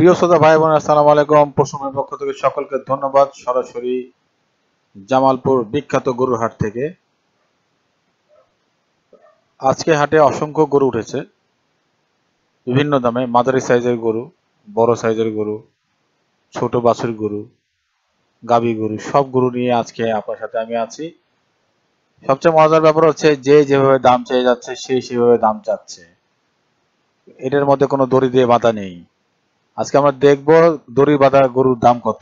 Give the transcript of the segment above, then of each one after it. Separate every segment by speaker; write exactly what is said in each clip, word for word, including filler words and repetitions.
Speaker 1: প্রিয় শ্রোতা ভাই বোন, আসসালামু আলাইকুম। পশুমের পক্ষ থেকে সকলকে ধন্যবাদ। সরাসরি জামালপুর বিখ্যাত গরুর হাট থেকে। আজকে হাটে অসংখ্য গরু উঠেছে, বিভিন্ন দামে। মাঝারি সাইজের গরু, বড় সাইজের গরু, ছোট বাছুর গরু, গাভী গরু, সব গরু নিয়ে আজকে আপনার সাথে আমি আছি। সবচেয়ে মজার ব্যাপার হচ্ছে, যে যেভাবে দাম চেয়ে যাচ্ছে সে সেভাবে দাম চাচ্ছে। এটার মধ্যে কোনো দড়ি দিয়ে বাঁধা নেই। আজকে আমরা দেখবো দড়ি বাঁধা গরুর দাম কত।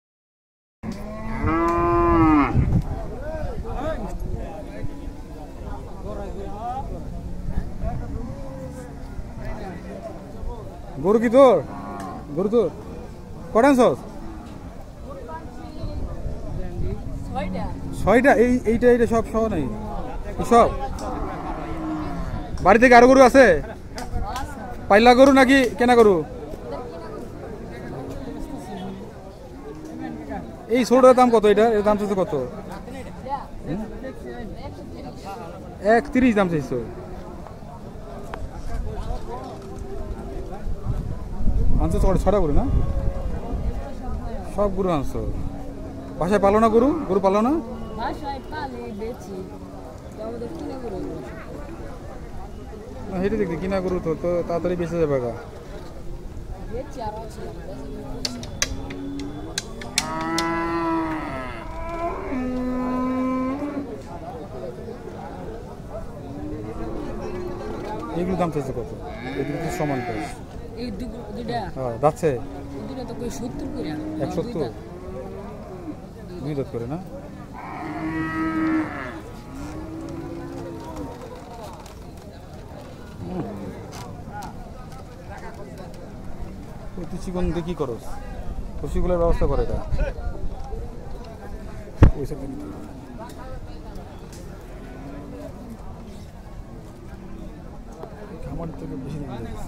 Speaker 2: গরু কি তোর? গরু তোর কটা আনছস? ছয়টা। এই এইটা এইটা সব সহ নাই সব? বাড়ি থেকে আরো গরু আছে? পাইলা গরু নাকি কেনা গরু? এই ছোটটার দাম কত? এটা এর দাম চাইছো কত? এক তিরিশ দাম চাইছো? আনছো ছটা গরু না? সব গরু আনছো? বাসায় পালো না গরু? গরু পালো না? হেঁটে দেখি কিনা গরু তো তো তাড়াতাড়ি বেঁচে যাবে গা। এগুলো দাম চাইছে কত? এগুলো তো সমান প্রাইস। হ্যাঁ, যাচ্ছে এক সত্তর। দুই দাঁত করে না? তুই চিকন দিয়ে কি করস? পশুগুলোর ব্যবস্থা করে এটা। খামার থেকে বেশি দাম দিতেছে।